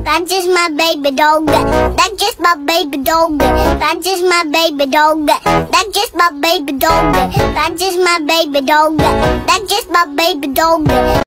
That's just my baby dog. That's just my baby dog. That's just my baby dog. That's just my baby dog. That's just my baby dog. That's just my baby dog.